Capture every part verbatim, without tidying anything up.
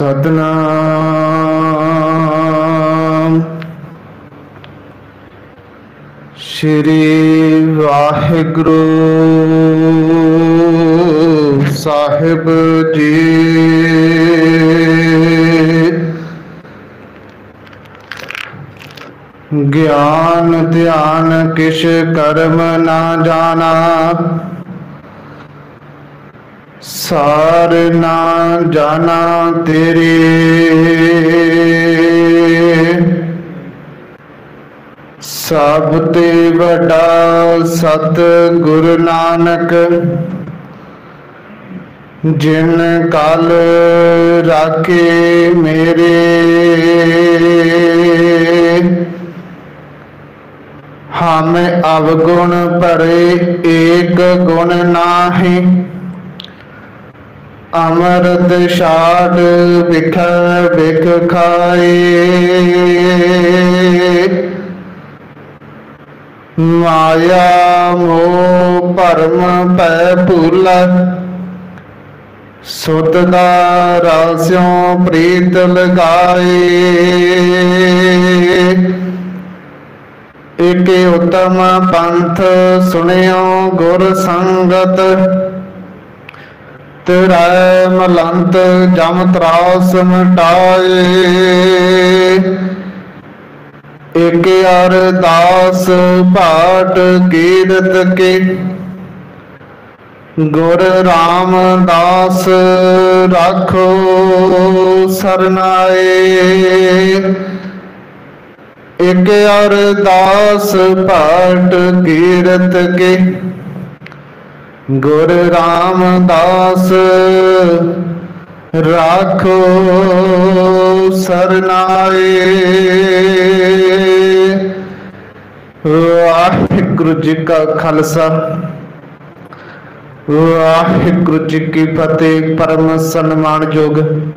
सतनाम। श्री वाहिगुरु साहिब जी। ज्ञान ध्यान किश कर्म ना जाना, सार ना जाना तेरे। सब ते वड्डा सत गुरु नानक, जिन कल राखे मेरे। हम अवगुण भरे एक गुण नाहि, अमृत छाड़ बिख बिख खाए। माया मोह भरम पै भूला, सुत दा रास्यों प्रीत लगाए। एक उत्तम पंथ सुनियो गुर संगत, तेरा मलंत जम त्रास मिटाए। एक अरदास पाठ कीरत के, गुर रामदास राखो सरनाए। एक अरदास पाठ कीरत के, गुर रामदास राखो सरनाए। वाहिगुरु जी का खालसा, वाहिगुरु जी की फतेह। परम सन्मानयोग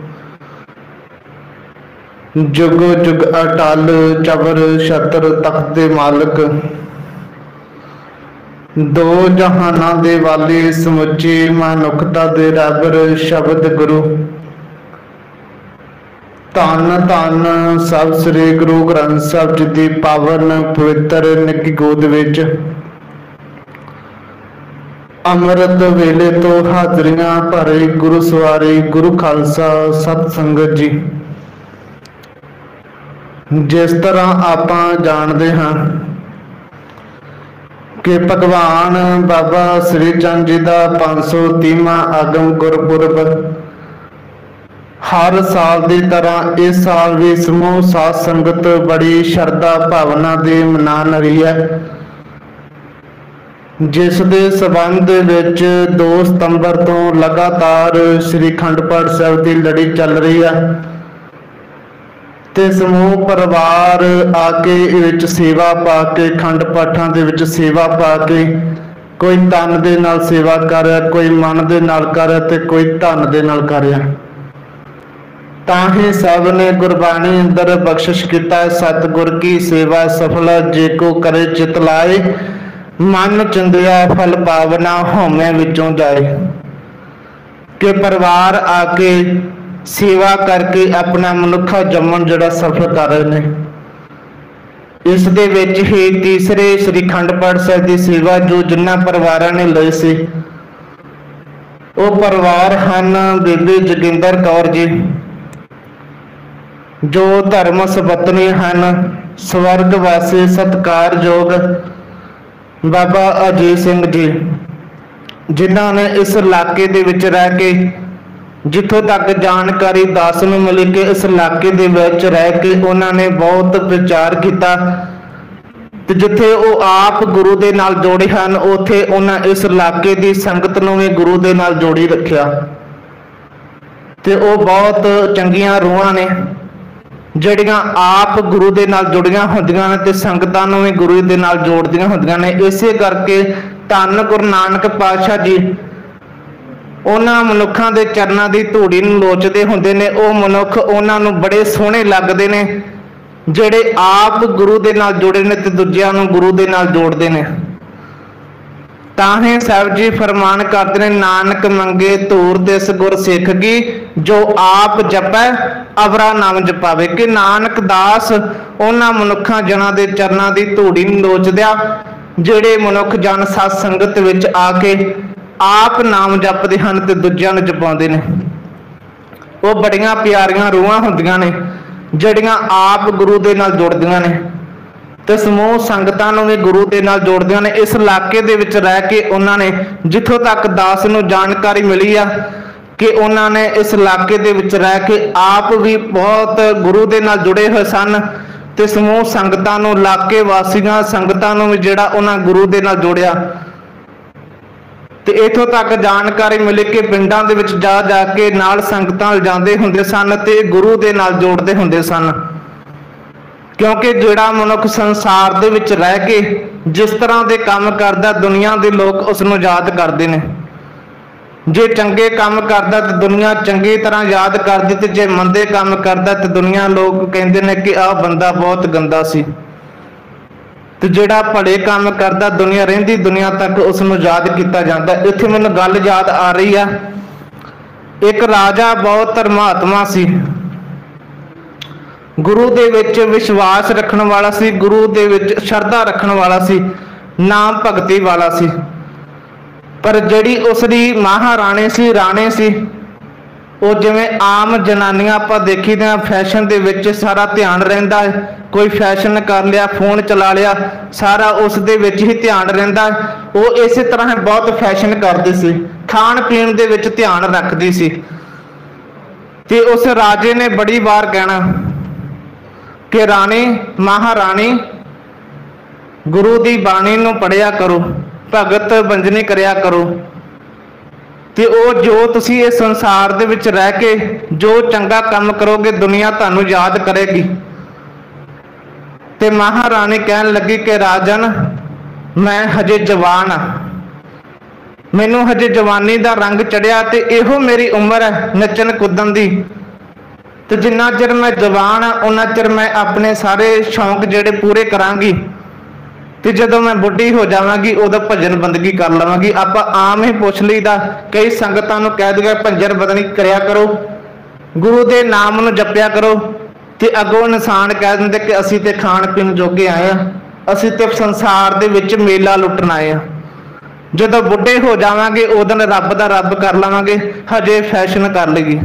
जुग जुग अटल चबर छत्र तख्त दे मालक, दो जहाना दे वाले समुची मनुखता दे रबर शब्द गुरु। धन धन सब श्री गुरु ग्रंथ साहिब जी दी पावन पवित्र निकी गोद विच अमृत वेले तो हाजरियां भरे गुरु सवारी गुरु खालसा सत संगत जी। जिस तरह आपां जानते हाँ कि भगवान बाबा श्री चंद जी का पांच सौ तीसवां आगम गुरपुरब हर साल की तरह इस साल भी समूह साध संगत बड़ी श्रद्धा भावना दे मना रही है, जिस दे संबंध विच दो सितंबर तो लगातार श्री अखंड पाठ साहिब की लड़ी चल रही है। ते समूह परिवार आके विच सेवा पा के अखंड पाठां दे विच सेवा पा के कोई तन दे नाल सेवा कर रहा, कोई मन दे नाल कर रहा ते कोई धन दे नाल कर रहा। ताही सब ने गुरबाणी अंदर बख्शिश किता, सतगुर की सेवा सफल जे को करे चित लाए। मन चंदिया फल पावना होमे विचों जाए। कि परिवार आके सेवा करके अपना मनुखा जमन जड़ा सफल कर रहे हैं। इस दे विच ही तीसरे श्री अखंड पाठ साहिब की सेवा जो जिन्ना परिवारां ने लई सी, वो परिवार हैं बीबी जोगिंदर कौर जी जो धर्म सपत्नी हैं, स्वर्गवासी सत्कारयोग बाबा अजीत सिंह जी, जिन्हों ने इस इलाके दे विच रह के जिथों तक जानकारी दास नूं मिली कि इस इलाके दे विच रह के उन्होंने बहुत प्रचार किया। जिथे वो आप गुरु दे नाल जोड़े हैं, उथे उन्हें इस इलाके की संगत नूं भी गुरु दे नाल जोड़ी रखिया। ते वो बहुत चंगियां रूहां ने जड़ियां आप गुरु दे नाल जुड़ियां होंदियां ने ते संगतां नूं भी गुरु दे नाल जोड़दियां होंदियां ने। इसे करके धन गुरु नानक पातशाह जी उन्हां मनुखां दे चरनां दी धूड़ी नूं लोचदे हुंदे ने। वो मनुख उन्हां नूं बड़े सोहणे लगदे ने जिहड़े आप गुरु दे नाल जुड़े ने ते दूजिआं नूं गुरु दे नाल जोड़दे ने। ताहे साहब जी फरमान करते हैं, नानक मंगे धूर दिस गुर सिख की, जो आप जपै अवरा नाम जपावे। कि नानक दास उन्हां मनुखा जना दे चरना की धूड़ी नहीं लोचदिया ਜਿਹੜੇ मनुख जन सत संगत विच आके आप नाम जपते हैं ते दूजिਆਂ ਨੂੰ जपाਉਂਦੇ ਨੇ। ਉਹ बड़ियां प्यारियां रूहां ਹੁੰਦੀਆਂ ਨੇ ਜਿਹੜੀਆਂ आप गुरु ਦੇ ਨਾਲ ਜੁੜਦੀਆਂ ਨੇ ਤੇ ਸਮੂਹ ਸੰਗਤਾਂ ਨੂੰ ਵੀ गुरु ਦੇ ਨਾਲ ਜੋੜਦੀਆਂ ਨੇ। ਇਸ ਇਲਾਕੇ ਦੇ ਵਿੱਚ ਰਹਿ ਕੇ ਉਹਨਾਂ ਨੇ ਜਿੱਥੋਂ ਤੱਕ ਦਾਸ ਨੂੰ ਜਾਣਕਾਰੀ ਮਿਲੀ ਆ कि उन्होंने इस इलाके दे विच रह के आप भी बहुत गुरु दे नाल जुड़े हुए सन ते समूह संगतां नूं इलाके वासियां संगतां नूं भी जिहड़ा उन्हां गुरु दे नाल जोड़िया। ते इत्थों तक जानकारी मिली कि पिंडां दे विच जा जा के नाल संगतां जांदे हुंदे सन ते गुरु दे नाल जोड़दे हुंदे सन। क्योंकि जिहड़ा मनुख संसार दे विच रह के जिस तरह दे काम करदा दुनिया दे लोग उस नूं याद करदे ने। जे चंगे काम करदा तो दुनिया चंगी तरह याद करदी ते जे मंदे काम करदा तो दुनिया लोग कहंदे ने कि आ बंदा बहुत गंदा सी। ते जिहड़ा भले काम करदा दुनिया रहिंदी दुनिया तक उस नूं याद किया जांदा। इत्थे मैनूं गल याद आ रही आ, एक राजा बहुत धर्मात्मा सी, गुरु दे विच विश्वास रखण वाला सी, गुरु दे विच शरधा रखण वाला सी, नाम भगती वाला सी। पर जिहड़ी उसदी महाराणी सी राणी सी वो जिवें आम जनानियां आपां देखीदे आ फैशन दे विच सारा ध्यान रहिंदा है। कोई फैशन कर लिया, फोन चला लिया, सारा उस दे विच ही ध्यान रहिंदा है। वो इस तरह बहुत फैशन करदी सी, खाण पीण दे विच ध्यान रखदी सी। ते उस राजे ने बड़ी बार कहना कि राणी महाराणी गुरु दी बाणी नूं पढ़िया करो, भगत बंजनी करया करो। ते ओ जो तुसी इस संसार दे विच रह के जो चंगा काम करोगे दुनिया तुहानूं याद करेगी। ते महाराणी कहन लगी कि राजन मैं हजे जवान आ, मैनूं हजे जवानी दा रंग चढ़िया ते इहो मेरी उम्र है नचन कुदन दी। ते जिन्ना चिर मैं जवान आ उन्ना चिर मैं अपने सारे शौक जिहड़े पूरे करांगी ते जदों मैं बुढ़ी हो जावांगी उदों भजन बंदगी कर लवांगी। आपां आम ही पुछ लईदा, कई संगतां नूं कह दिया भजन बंदगी करया करो, गुरु दे नाम नूं जपिया करो। ते अगों इंसान कह दिंदे कि असीं ते खाण पीण जोगे आए आ, असीं ते संसार दे विच मेला लुटण आए आ। जदों बुढ़े हो जावांगे उदों रब दा रब कर लवांगे, हजे फैशन कर लईए।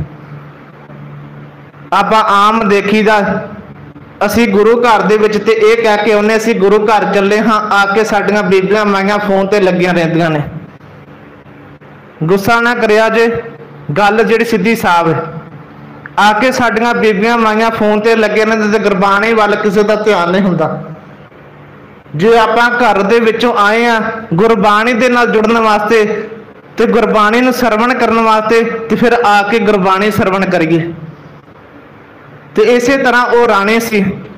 आपां आम देखीदा असी गुरु घर दे विच ते इह कह के आउणे असीं गुरु घर चले हाँ, आके साडियां बीबियां माइयां फोन ते लगियां रहिंदियां ने। गुस्सा ना करिया जे, गल जिहड़ी सीधी साफ है। आके साडियां बीबियां माइयां फोन ते लगे ने ते गुरबाणी वाल किसी दा ध्यान नहीं हुंदा। जे आपां घर दे विचों आए आ गुरबाणी दे नाल जुड़न वास्ते ते गुरबाणी नूं सरवण करन वास्ते ते फिर आके गुरबाणी सरवण करिए। ते इसे तरह वो राणी सी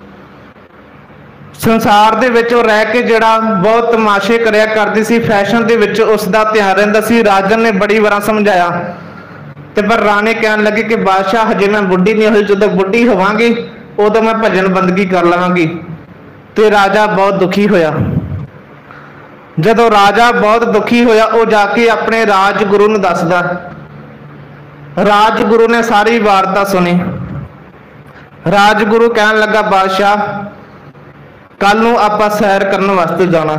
संसार दे विच रह के जिहड़ा बहुत तमाशे करया करदी सी, फैशन दे विच उसदा ध्यान रहिंदा सी। राजन ने बड़ी बार समझाया ते पर राणी कहन लगी कि बादशाह हजे मैं बुढ़ी नहीं होई, जदों बुढ़ी होवांगी उदों मैं भजन बंदगी कर लवांगी। ते राजा बहुत दुखी होया। जदों राजा बहुत दुखी होया वो जाके अपने राजगुरु नूं दसदा। राजगुरु ने सारी वारता सुनी। राजगुरु कहन लगा बादशाह कल नूं आपां सैर करन वास्ते जाना।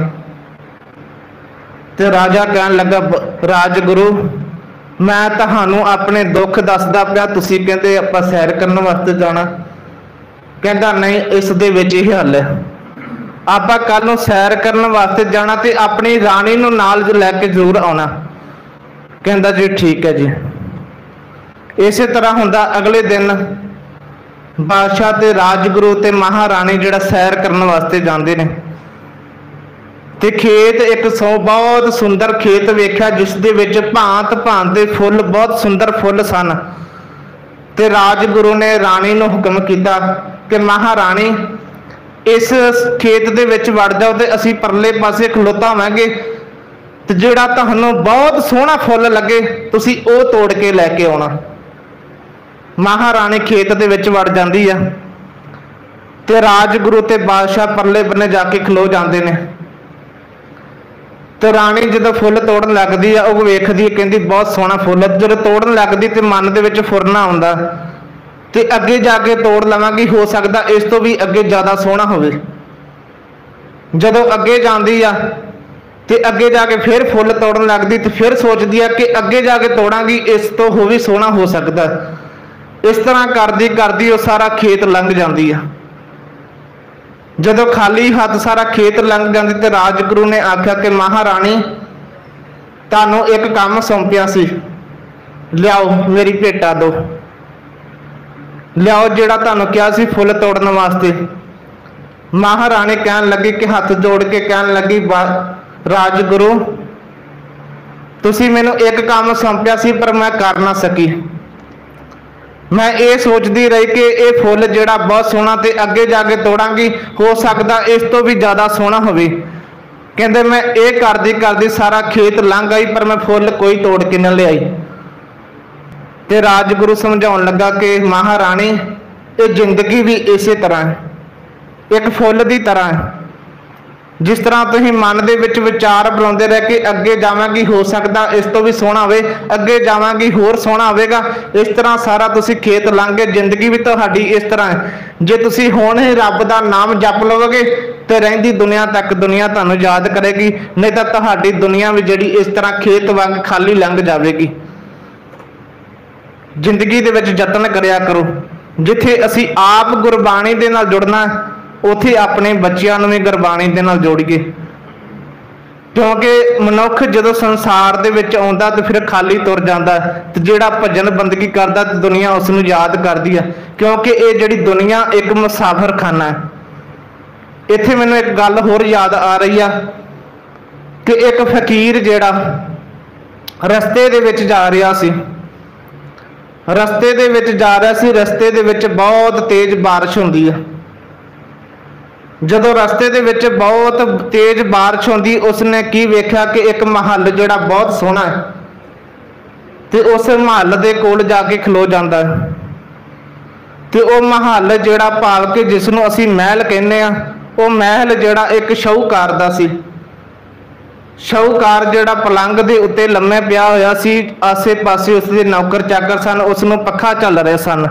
ते राजा कहन लगा राजगुरु मैं तुहानूं अपने दुख दसदा पिया, तुसीं कहंदे आपां सैर करन वास्ते जाना। कहंदा नहीं इस दे विच ही हल है, आपां कल नूं सैर करन वास्ते जाना ते अपनी राणी नूं नाल लैके जरूर आउणा। कहंदा जी ठीक है जी। इसे तरह हुंदा अगले दिन बादशाह ते राजगुरु ते महाराणी जिहड़ा सैर करने वास्ते जाते ने ते खेत एक सौ बहुत सुंदर खेत वेख्या जिस दे विच भांत भांत दे फुल बहुत सुंदर फुल सन। ते राजगुरु ने राणी नूं हुक्म किया कि महाराणी इस खेत दे विच वड़ जाओ ते असीं परले पासे खलोता होवांगे ते जिहड़ा तुहानूं बहुत सोहना फुल लगे तुसीं ओह तोड़ के लैके आउणा। महाराणी खेत दे विच वड़ जांदी आ ते राजगुरु ते बादशाह परले बन्ने जाके खलो जांदे ने। ਤੇ ਰਾਣੀ ਜਦੋਂ ਫੁੱਲ ਤੋੜਨ ਲੱਗਦੀ ਆ ਉਹ ਵੇਖਦੀ ਕਹਿੰਦੀ ਬਹੁਤ ਸੋਹਣਾ ਫੁੱਲ। ਜਦੋਂ ਤੋੜਨ ਲੱਗਦੀ ਤੇ ਮਨ ਦੇ ਵਿੱਚ ਫੁਰਨਾ ਆਉਂਦਾ ਤੇ ਅੱਗੇ ਜਾ ਕੇ ਤੋੜ ਲਵਾਂਗੀ, ਹੋ ਸਕਦਾ ਇਸ ਤੋਂ ਵੀ ਅੱਗੇ ਜ਼ਿਆਦਾ ਸੋਹਣਾ ਹੋਵੇ। ਜਦੋਂ ਅੱਗੇ ਜਾਂਦੀ ਆ ਤੇ ਅੱਗੇ ਜਾ ਕੇ ਫਿਰ ਫੁੱਲ ਤੋੜਨ ਲੱਗਦੀ ਤੇ ਫਿਰ ਸੋਚਦੀ ਆ ਕਿ ਅੱਗੇ ਜਾ ਕੇ ਤੋੜਾਂਗੀ, ਇਸ ਤੋਂ ਹੋ ਵੀ ਸੋਹਣਾ ਹੋ ਸਕਦਾ। ਇਸ ਤਰ੍ਹਾਂ ਕਰਦੀ ਕਰਦੀ ਉਹ ਸਾਰਾ ਖੇਤ ਲੰਘ ਜਾਂਦੀ ਆ। ਜਦੋਂ ਖਾਲੀ ਹੱਥ ਸਾਰਾ ਖੇਤ ਲੰਘ ਜਾਂਦੀ ਤੇ ਰਾਜਗੁਰੂ ਨੇ ਆਖਿਆ ਕਿ ਮਹਾਰਾਣੀ ਤੁਹਾਨੂੰ ਇੱਕ ਕੰਮ ਸੌਂਪਿਆ ਸੀ, ਲਿਆਓ ਮੇਰੀ ਭੇਟਾ ਦੋ, ਲਿਆਓ ਜਿਹੜਾ ਤੁਹਾਨੂੰ ਕਿਹਾ ਸੀ ਫੁੱਲ ਤੋੜਨ ਵਾਸਤੇ। ਮਹਾਰਾਣੀ ਕਹਿਣ ਲੱਗੀ ਕਿ ਹੱਥ ਜੋੜ ਕੇ ਕਹਿਣ ਲੱਗੀ ਰਾਜਗੁਰੂ ਤੁਸੀਂ ਮੈਨੂੰ ਇੱਕ ਕੰਮ ਸੌਂਪਿਆ ਸੀ ਪਰ ਮੈਂ ਕਰ ਨਾ ਸਕੀ। ਮੈਂ ਇਹ ਸੋਚਦੀ ਰਹੀ ਕਿ ਇਹ ਫੁੱਲ ਜਿਹੜਾ ਬਹੁਤ ਸੋਹਣਾ ਤੇ ਅੱਗੇ ਜਾ ਕੇ ਤੋੜਾਂਗੀ, ਹੋ ਸਕਦਾ ਇਸ ਤੋਂ ਵੀ ਜ਼ਿਆਦਾ ਸੋਹਣਾ ਹੋਵੇ। ਕਹਿੰਦੇ ਮੈਂ ਇਹ ਕਰਦੀ ਕਰਦੀ ਸਾਰਾ ਖੇਤ ਲੰਘ ਆਈ ਪਰ ਮੈਂ ਫੁੱਲ ਕੋਈ ਤੋੜ ਕੇ ਨਾ ਲਿਆਈ। ਤੇ ਰਾਜਗੁਰੂ ਸਮਝਾਉਣ ਲੱਗਾ ਕਿ ਮਹਾਰਾਣੀ ਇਹ ਜ਼ਿੰਦਗੀ ਵੀ ਇਸੇ ਤਰ੍ਹਾਂ ਹੈ, ਇੱਕ ਫੁੱਲ ਦੀ ਤਰ੍ਹਾਂ ਹੈ। ਜਿਸ ਤਰ੍ਹਾਂ ਤੁਸੀਂ ਮਨ ਦੇ ਵਿੱਚ ਵਿਚਾਰ ਬਣਾਉਂਦੇ ਰਹਿ ਕੇ ਅੱਗੇ ਜਾਵਾਂਗੀ, ਹੋ ਸਕਦਾ ਇਸ ਤੋਂ ਵੀ ਸੋਹਣਾ ਹੋਵੇ, ਅੱਗੇ ਜਾਵਾਂਗੀ ਹੋਰ ਸੋਹਣਾ ਹੋਵੇਗਾ, ਇਸ ਤਰ੍ਹਾਂ ਸਾਰਾ ਤੁਸੀਂ ਖੇਤ ਲੰਘ ਗਏ। ਜ਼ਿੰਦਗੀ ਵੀ ਤੁਹਾਡੀ ਇਸ ਤਰ੍ਹਾਂ ਹੈ। ਜੇ ਤੁਸੀਂ ਹੁਣ ਹੀ ਰੱਬ ਦਾ ਨਾਮ ਜਪ ਲਵੋਗੇ ਤੇ ਰਹਿੰਦੀ ਦੁਨੀਆ ਤੱਕ ਦੁਨੀਆ ਤੁਹਾਨੂੰ ਯਾਦ ਕਰੇਗੀ, ਨਹੀਂ ਤਾਂ ਤੁਹਾਡੀ ਦੁਨੀਆ ਵੀ ਜਿਹੜੀ ਇਸ ਤਰ੍ਹਾਂ ਖੇਤ ਵਾਂਗ ਖਾਲੀ ਲੰਘ ਜਾਵੇਗੀ। ਜ਼ਿੰਦਗੀ ਦੇ ਵਿੱਚ ਯਤਨ ਕਰਿਆ ਕਰੋ। ਜਿੱਥੇ ਅਸੀਂ ਆਪ ਗੁਰਬਾਣੀ ਦੇ ਨਾਲ ਜੁੜਨਾ ਉੱਥੇ ਆਪਣੇ ਬੱਚਿਆਂ ਨੂੰ ਵੀ ਗੁਰਬਾਣੀ ਦੇ ਨਾਲ ਜੋੜੀਏ, ਕਿਉਂਕਿ ਮਨੁੱਖ ਜਦੋਂ ਸੰਸਾਰ ਦੇ ਵਿੱਚ ਆਉਂਦਾ ਤੇ ਫਿਰ ਖਾਲੀ ਤੁਰ ਜਾਂਦਾ ਤੇ ਜਿਹੜਾ ਭਜਨ ਬੰਦਗੀ ਕਰਦਾ ਤੇ ਦੁਨੀਆ ਉਸ ਨੂੰ ਯਾਦ ਕਰਦੀ ਹੈ, ਕਿਉਂਕਿ ਇਹ ਜਿਹੜੀ ਦੁਨੀਆ ਇੱਕ ਮੁਸਾਫਰਖਾਨਾ ਹੈ। ਇੱਥੇ ਮੈਨੂੰ ਇੱਕ ਗੱਲ ਹੋਰ ਯਾਦ ਆ ਰਹੀ ਆ ਕਿ ਇੱਕ ਫਕੀਰ ਜਿਹੜਾ ਰਸਤੇ ਦੇ ਵਿੱਚ ਜਾ ਰਿਹਾ ਸੀ ਰਸਤੇ ਦੇ ਵਿੱਚ ਜਾ ਰਿਹਾ ਸੀ ਰਸਤੇ ਦੇ ਵਿੱਚ ਬਹੁਤ ਤੇਜ਼ ਬਾਰਿਸ਼ ਹੁੰਦੀ ਹੈ। ਜਦੋਂ ਰਸਤੇ ਦੇ ਵਿੱਚ ਬਹੁਤ ਤੇਜ਼ ਬਾਰਿਸ਼ ਹੁੰਦੀ, ਉਸਨੇ ਕੀ ਵੇਖਿਆ ਕਿ ਇੱਕ ਮਹੱਲ ਜਿਹੜਾ ਬਹੁਤ ਸੋਹਣਾ ਹੈ ਤੇ ਉਸ ਮਹੱਲ ਦੇ ਕੋਲ ਜਾ ਕੇ ਖਲੋ ਜਾਂਦਾ ਹੈ। ਤੇ ਉਹ ਮਹੱਲ ਜਿਹੜਾ ਭਾਵ ਕਿ ਜਿਸ ਨੂੰ ਅਸੀਂ ਮਹਿਲ ਕਹਿੰਦੇ ਆ, ਉਹ ਮਹਿਲ ਜਿਹੜਾ ਇੱਕ ਸ਼ਾਹੂਕਾਰ ਦਾ ਸੀ। ਸ਼ਾਹੂਕਾਰ ਜਿਹੜਾ ਪਲੰਗ ਦੇ ਉੱਤੇ ਲੰਮੇ ਪਿਆ ਹੋਇਆ ਸੀ, ਆਸੇ ਪਾਸੇ ਉਸਦੇ ਨੌਕਰ ਚਾਕਰ ਸਨ, ਉਸ ਨੂੰ ਪੱਖਾ ਚੱਲ ਰਹੇ ਸਨ।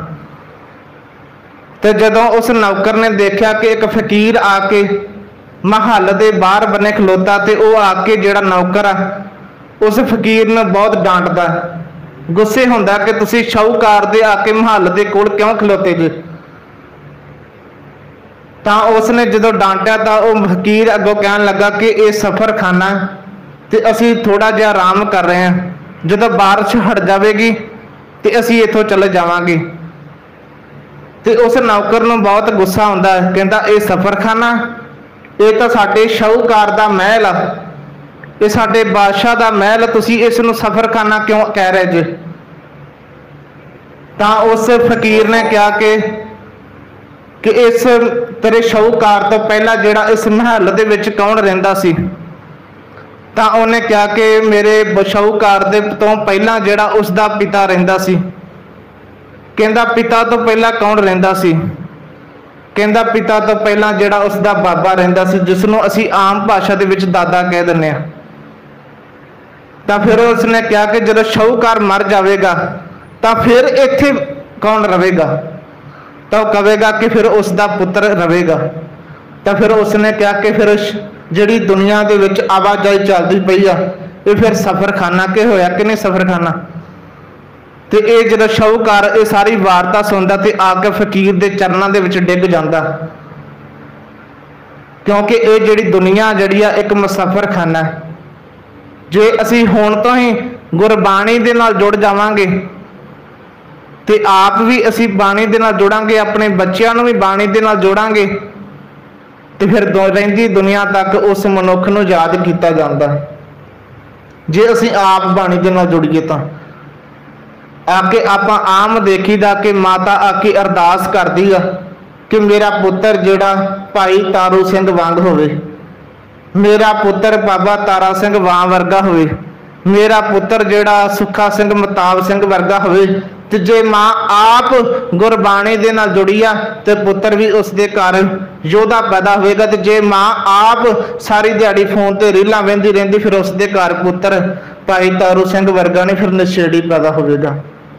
ਤੇ ਜਦੋਂ ਉਸ ਨੌਕਰ ਨੇ ਦੇਖਿਆ ਕਿ ਇੱਕ ਫਕੀਰ ਆ ਕੇ ਮਹੱਲ ਦੇ ਬਾਹਰ ਬੰਨੇ ਖਲੋਤਾ ਤੇ ਉਹ ਆ ਕੇ ਜਿਹੜਾ ਨੌਕਰ ਆ ਉਸ ਫਕੀਰ ਨੂੰ ਬਹੁਤ ਡਾਂਟਦਾ, ਗੁੱਸੇ ਹੁੰਦਾ ਕਿ ਤੁਸੀਂ ਸ਼ਾਹੂਕਾਰ ਦੇ ਆ ਕੇ ਮਹੱਲ ਦੇ ਕੋਲ ਕਿਉਂ ਖਲੋਤੇ ਜੇ। ਤਾਂ ਉਸਨੇ ਜਦੋਂ ਡਾਂਟਿਆ ਤਾਂ ਉਹ ਫਕੀਰ ਅੱਗੋਂ ਕਹਿਣ ਲੱਗਾ ਕਿ ਇਹ ਸਫਰਖਾਨਾ ਤੇ ਅਸੀਂ ਥੋੜਾ ਜਿਹਾ ਆਰਾਮ ਕਰ ਰਹੇ ਹਾਂ, ਜਦੋਂ ਬਾਰਿਸ਼ ਹਟ ਜਾਵੇਗੀ ਤੇ ਅਸੀਂ ਇੱਥੋਂ ਚਲੇ ਜਾਵਾਂਗੇ। ਤੇ ਉਸ ਨੌਕਰ ਨੂੰ ਬਹੁਤ ਗੁੱਸਾ ਆਉਂਦਾ, ਕਹਿੰਦਾ ਇਹ ਸਫਰਖਾਨਾ, ਇਹ ਤਾਂ ਸਾਡੇ ਸ਼ਾਹੂਕਾਰ ਦਾ ਮਹਿਲ ਆ, ਇਹ ਸਾਡੇ ਬਾਦਸ਼ਾਹ ਦਾ ਮਹਿਲ, ਤੁਸੀਂ ਇਸ ਨੂੰ ਸਫਰਖਾਨਾ ਕਿਉਂ ਕਹਿ ਰਹੇ ਜੇ। ਤਾਂ ਉਸ ਫਕੀਰ ਨੇ ਕਿਹਾ ਕਿ ਕਿ ਇਸ ਤੇਰੇ ਸ਼ਾਹੂਕਾਰ ਤੋਂ ਪਹਿਲਾਂ ਜਿਹੜਾ ਇਸ ਮਹੱਲ ਦੇ ਵਿੱਚ ਕੌਣ ਰਹਿੰਦਾ ਸੀ। ਤਾਂ ਉਹਨੇ ਕਿਹਾ ਕਿ ਮੇਰੇ ਸ਼ਾਹੂਕਾਰ ਦੇ ਤੋਂ ਪਹਿਲਾਂ ਜਿਹੜਾ ਉਸ ਦਾ ਪਿਤਾ ਰਹਿੰਦਾ ਸੀ। ਕਹਿੰਦਾ ਪਿਤਾ ਤੋਂ ਪਹਿਲਾਂ ਕੌਣ ਰਹਿੰਦਾ ਸੀ। ਕਹਿੰਦਾ ਪਿਤਾ ਤੋਂ ਪਹਿਲਾਂ ਜਿਹੜਾ ਉਸ ਦਾ ਬਾਬਾ ਰਹਿੰਦਾ ਸੀ, ਜਿਸ ਨੂੰ ਅਸੀਂ ਆਮ ਭਾਸ਼ਾ ਦੇ ਵਿੱਚ ਦਾਦਾ ਕਹਿ ਦਿੰਦੇ ਹਾਂ। ਤਾਂ ਫਿਰ ਉਸਨੇ ਕਿਹਾ ਕਿ ਜਦੋਂ ਸ਼ਾਹੂਕਾਰ ਮਰ ਜਾਵੇਗਾ ਤਾਂ ਫਿਰ ਇੱਥੇ ਕੌਣ ਰਵੇਗਾ। ਤਾਂ ਉਹ ਕਹੇਗਾ ਕਿ ਫਿਰ ਉਸ ਦਾ ਪੁੱਤਰ ਰਵੇਗਾ। ਤਾਂ ਫਿਰ ਉਸਨੇ ਕਿਹਾ ਕਿ ਫਿਰ ਜਿਹੜੀ ਦੁਨੀਆ ਦੇ ਵਿੱਚ ਆਵਾਜਾਈ ਚੱਲਦੀ ਪਈ ਆ, ਇਹ ਫਿਰ ਸਫਰਖਾਨਾ ਕਿ ਹੋਇਆ ਕਿ ਨਹੀਂ ਸਫਰਖਾਨਾ। ਤੇ ਇਹ ਜਦੋਂ ਸ਼ਾਹੂਕਾਰ ਇਹ ਸਾਰੀ ਵਾਰਤਾ ਸੁਣਦਾ ਤੇ ਆ ਕੇ ਫਕੀਰ ਦੇ ਚਰਨਾਂ ਦੇ ਵਿੱਚ ਡਿੱਗ ਜਾਂਦਾ, ਕਿਉਂਕਿ ਇਹ ਜਿਹੜੀ ਦੁਨੀਆ ਜਿਹੜੀ ਆ ਇੱਕ ਮੁਸਾਫਰਖਾਨਾ। ਜੇ ਅਸੀਂ ਹੁਣ ਤੋਂ ਹੀ ਗੁਰਬਾਣੀ ਦੇ ਨਾਲ ਜੁੜ ਜਾਵਾਂਗੇ ਤੇ ਆਪ ਵੀ ਅਸੀਂ ਬਾਣੀ ਦੇ ਨਾਲ ਜੁੜਾਂਗੇ, ਆਪਣੇ ਬੱਚਿਆਂ ਨੂੰ ਵੀ ਬਾਣੀ ਦੇ ਨਾਲ ਜੋੜਾਂਗੇ, ਤੇ ਫਿਰ ਰਹਿੰਦੀ ਦੁਨੀਆ ਤੱਕ ਉਸ ਮਨੁੱਖ ਨੂੰ ਯਾਦ ਕੀਤਾ ਜਾਂਦਾ। ਜੇ ਅਸੀਂ ਆਪ ਬਾਣੀ ਦੇ ਨਾਲ ਜੁੜੀਏ ਤਾਂ ਆ ਕੇ ਆਪਾਂ ਆਮ ਦੇਖੀਦਾ ਕਿ ਮਾਤਾ ਆ ਕੇ ਅਰਦਾਸ ਕਰਦੀ ਆ ਕਿ ਮੇਰਾ ਪੁੱਤਰ ਜਿਹੜਾ ਭਾਈ ਤਾਰੂ ਸਿੰਘ ਵਾਂਗ ਹੋਵੇ, ਮੇਰਾ ਪੁੱਤਰ ਬਾਬਾ ਤਾਰਾ ਸਿੰਘ ਵਾਂ ਵਰਗਾ ਹੋਵੇ, मेरा पुत्र जिहड़ा सुखा सिंह महताब सिंह वर्गा होवे ते जे मां आप गुरबाणी दे नाल जुड़ी आ ते पुत्र भी उसके घर योद्धा पैदा होएगा। ते जे मां आप सारी दिहाड़ी फोन ते रीलां वेंदी रहिंदी फिर उसके घर पुत्र भाई तारू सिंह वर्गा नहीं फिर नशेड़ी पैदा होएगा।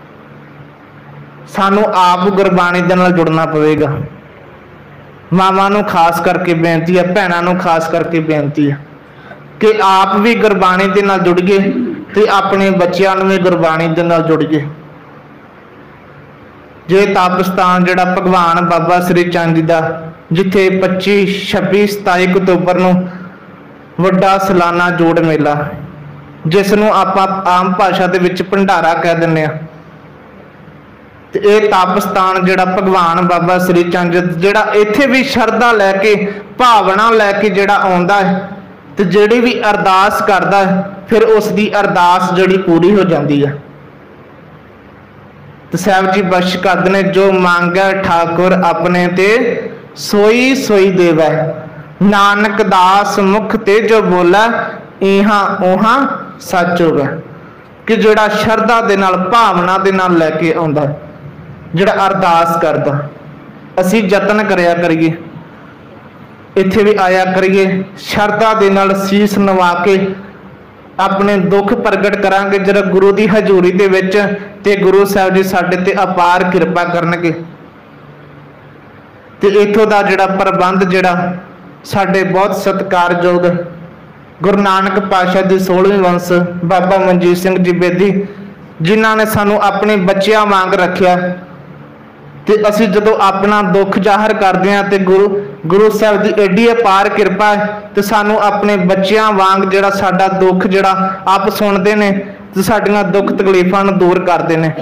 सानू आप गुरबाणी दे नाल जुड़ना पवेगा। मावां नूं खास करके बेनती है, भैणां नूं खास करके बेनती है कि आप भी गुरबाणी दे नाल जुड़िए ते अपने बच्चों नूं भी गुरबाणी दे नाल जुड़िए। जे तापस्तान जिहड़ा भगवान बाबा श्री चंद जी दा जिथे पच्ची छब्बी सताई अक्तूबर नूं वड्डा सालाना जोड़ मेला जिस नूं आपां आम भाषा दे विच भंडारा कह दिंदे आ ते इह तापस्तान जिहड़ा भगवान बाबा श्री चंद जिहड़ा इत्थे भी शरधा लैके भावना लैके जिहड़ा आउंदा है ते जिहड़ी भी अरदास करदा है फिर उसकी अरदास जिहड़ी पूरी हो जाती है। तो साहब जी बख्श करदे ने जो मांगै ठाकुर अपने ते सोई सोई देवै नानक दास मुख ते जो बोलै इहां उहां सच होवै। कि जिहड़ा शरधा दे नाल भावना दे नाल लैके आउंदा जिहड़ा अरदास करदा असी यतन करिया करिए इत्थे भी आया करिए शरधा दे नाल सीस नवा के अपने दुख प्रगट करांगे जरा गुरु की हजूरी दे विच ते गुरु साहब जी साडे ते अपार किरपा करनगे। ते इत्थों दा जिहड़ा प्रबंध जिहड़ा साडे बहुत सत्कारयोग गुरु नानक पातशाह दी सोलहवीं वंश बाबा मनजीत सिंह जी बेदी जिन्हां ने सानू अपने बच्चियां वांग रखिया ते असी जदों अपना दुख जाहिर करते हैं तो गुरु गुरु साहब की एडी अपार किरपा है तो सानू अपने बच्चों वांग जिहड़ा साडा दुख जिहड़ा आप सुनते ने तो साडियां दुख तकलीफां नूं दूर करते हैं।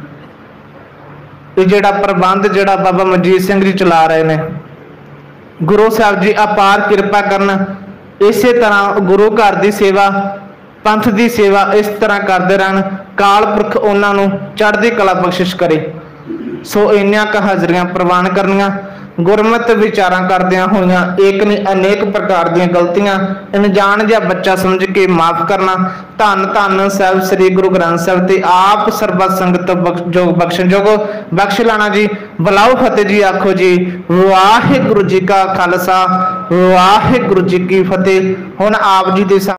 ये जिहड़ा प्रबंध जिहड़ा बाबा मनजीत सिंह जी चला रहे ने गुरु साहब जी अपार किरपा करन इसे तरह गुरु घर की सेवा पंथ की सेवा इस तरह करते रहन काल पुरख उन्होंने चढ़ती कला बख्शिश करे। सो इन्नियां क हाजरियां प्रवान करनियां गुरमत विचारां करदियां होइयां एक नहीं अनेक प्रकार दीयां गलतियां अनजान या बच्चा समझ के माफ करना। धन धन साहब श्री गुरु ग्रंथ साहब ते आप सरबत संगत जो बख्शन जोगो बख्श लाना जी। बुलाओ फतेह जी आखो जी वाहिगुरु जी का खालसा वाहिगुरु जी की फतेह। हुण आप जी दे